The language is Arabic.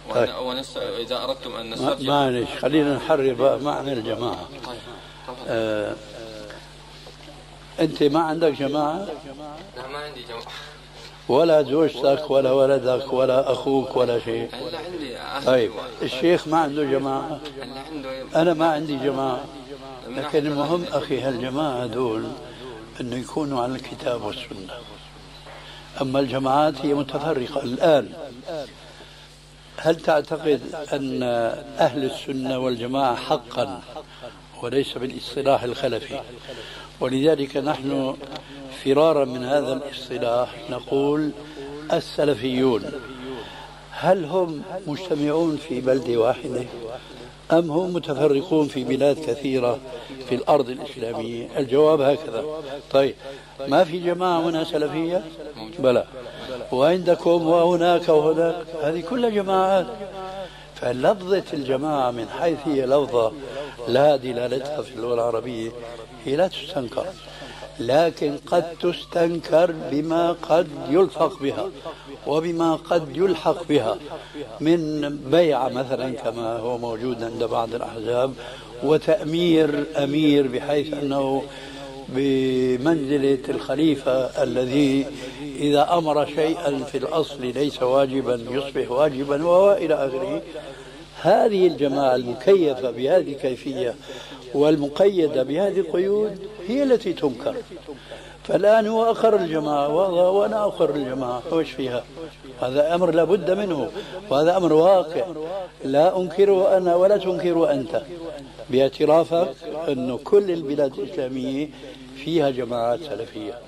طيب. إذا أردتم أن نسترجع معلش خلينا نحرر بقى معنى الجماعة. أنت ما عندك جماعة؟ لا ما عندي جماعة، ولا زوجتك ولا ولدك ولا أخوك ولا شيء؟ لا عندي أهل. طيب الشيخ ما عنده جماعة؟ أنا ما عندي جماعة. لكن المهم أخي هالجماعة دول أنه يكونوا على الكتاب والسنة. أما الجماعات هي متفرقة الآن. هل تعتقد أن أهل السنة والجماعة حقا وليس بالاصطلاح الخلفي؟ ولذلك نحن فرارا من هذا الاصطلاح نقول السلفيون. هل هم مجتمعون في بلدة واحدة أم هم متفرقون في بلاد كثيرة في الأرض الإسلامية؟ الجواب هكذا. طيب ما في جماعة هنا سلفية؟ بلى. وعندكم وهناك وهناك، هذه كلها جماعات. فلفظة الجماعة من حيث هي لفظة لا دلالتها في اللغة العربية هي لا تستنكر، لكن قد تستنكر بما قد يلفق بها وبما قد يلحق بها من بيعة مثلا كما هو موجود عند بعض الأحزاب، وتأمير أمير بحيث أنه بمنزلة الخليفة الذي إذا أمر شيئا في الأصل ليس واجبا يصبح واجبا وإلى آخره. هذه الجماعة المكيفة بهذه الكيفية والمقيدة بهذه القيود هي التي تنكر. فالآن هو أقر الجماعة وأنا أقر الجماعة، وش فيها؟ هذا أمر لا بد منه، وهذا أمر واقع لا أنكره أنا ولا تنكره أنت، باعترافك أن كل البلاد الإسلامية فيها جماعات سلفية.